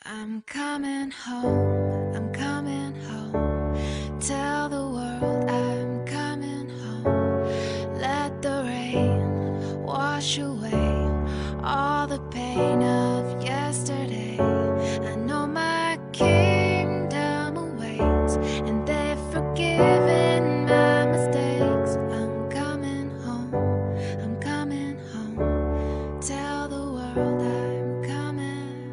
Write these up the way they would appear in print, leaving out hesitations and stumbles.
I'm coming home, I'm coming home. Tell the world I'm coming home. Let the rain wash away all the pain of yesterday. I know my kingdom awaits, and they've forgiven my mistakes. I'm coming home, I'm coming home. Tell the world I'm coming.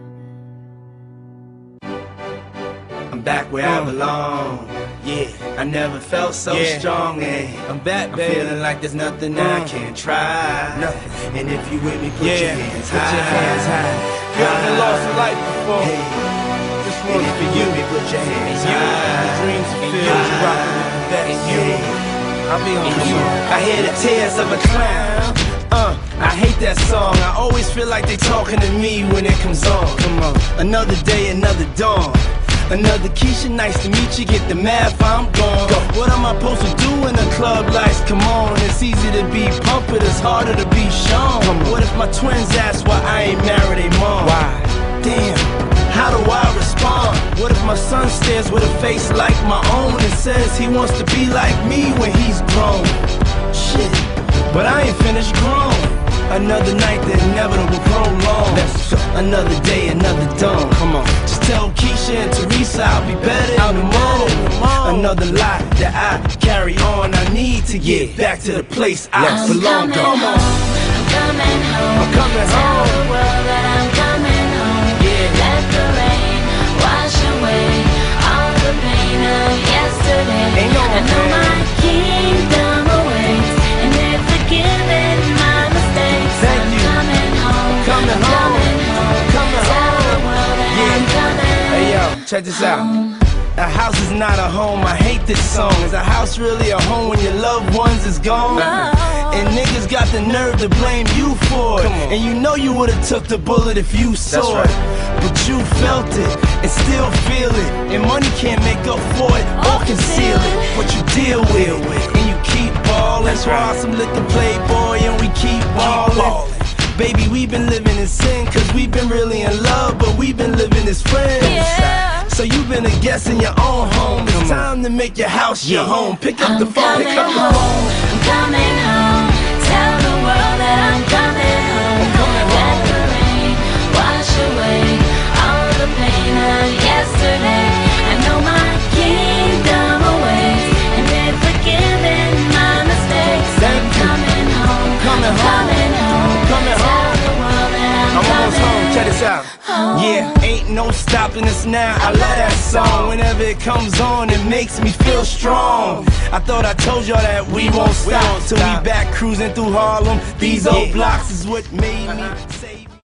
I'm back where I belong. Yeah, I never felt so strong. I'm back, baby. I'm feeling like there's nothing I can't try. Nothing. And if you with me, put your hands high. Put your hands high. You ever lost a life before? Hey. This And one's if for you you. with me, put your hands You, high. the dreams fulfilled, you rockin' with the best. I'll be on you. I hear the tears of a clown. I hate that song. I always feel like they talking to me when it comes on. Come on. Another day, another dawn. Another Keisha, nice to meet you. Get the math, I'm gone. What am I supposed to do when the club lights come on? It's easy to be pumped, but it's harder to be shown. What if my twins ask why I ain't married a mom? Why? Damn, how do I respond? What if my son stares with a face like my own and says he wants to be like me when he's grown? Shit, but I ain't finished grown. Another night, the inevitable prolong. Another day, another dawn. Come on. Just tell Keisha and Teresa I'll be better in the morning. Another lie that I carry on. I need to get back to the place I belong. Come on. I'm coming home. I'm coming Tell home. the world that I'm coming home. Yeah. Let the rain wash away all the pain of yesterday. Ain't no I know pain. my kingdom awaits, and they've forgiven my mistakes. Thank I'm you. coming home. Coming I'm home. coming home. Coming Tell home. the world that Yeah. I'm coming. Hey yo, check this out. A house is not a home, I hate this song. Is a house really a home when your loved ones is gone? And niggas got the nerve to blame you for it. And you know you would've took the bullet if you saw it. But you felt it and still feel it. And money can't make up for it or conceal it. What you deal with, and you keep ballin'. That's right. Some liquor playboy and we keep ballin'. Baby, we've been living in sin, cause we've been really in love, but we've been living as friends. Yeah. So you've been a guest in your own home. It's time to make your house your home. Pick up the I'm phone, pick coming up the home. phone. I'm coming home. Tell the world that I'm coming home. I'm coming Let home. the rain wash away all the pain of yesterday. I know my kingdom awaits, and they've forgiven my mistakes. Thank I'm you. coming home. Coming I'm home. coming home. Coming Tell home. the world that I'm almost coming home, check this out. Yeah, ain't no stopping us now. I love that song. Whenever it comes on, it makes me feel strong. I thought I told y'all that we won't stop till we back cruising through Harlem. These old blocks is what made me say.